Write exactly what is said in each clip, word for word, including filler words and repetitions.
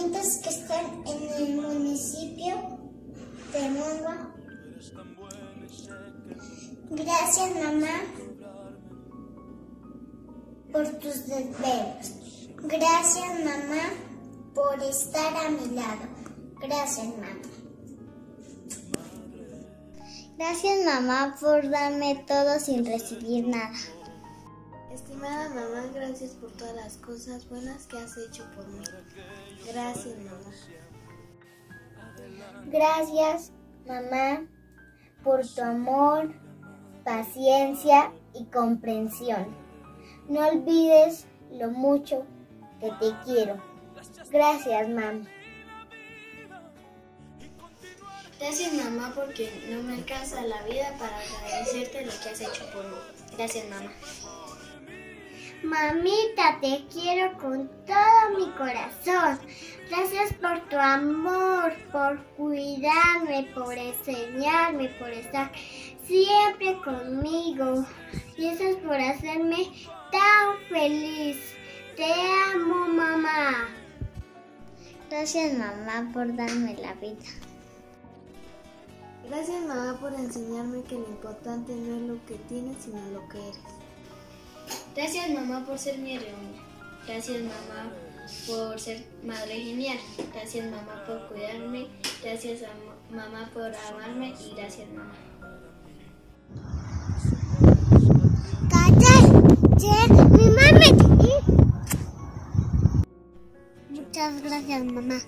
ayuntamientos que están en el municipio de Mongua. Gracias, mamá, por tus deberes. Gracias, mamá, por estar a mi lado. Gracias, mamá. Gracias, mamá, por darme todo sin recibir nada. Estimada mamá, gracias por todas las cosas buenas que has hecho por mí. Gracias, mamá. Gracias, mamá, por tu amor, paciencia y comprensión. No olvides lo mucho que te quiero. Gracias, mamá. Gracias, mamá, porque no me alcanza la vida para agradecerte lo que has hecho por mí. Gracias, mamá. Mamita, te quiero con todo mi corazón. Gracias por tu amor, por cuidarme, por enseñarme, por estar siempre conmigo. Y eso es por hacerme tan feliz. Te amo, mamá. Gracias, mamá, por darme la vida. Gracias, mamá, por enseñarme que lo importante no es lo que tienes, sino lo que eres. Gracias, mamá, por ser mi heroína. Gracias, mamá, por ser madre genial. Gracias, mamá, por cuidarme. Gracias, a mamá, por amarme. Y gracias, mamá. Mi mamá. Muchas gracias, mamá.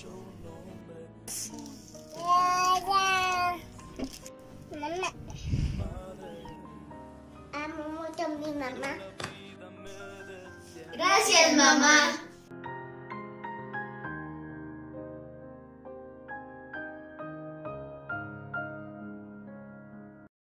Mamá. Amo mucho a mi mamá. Gracias, mamá.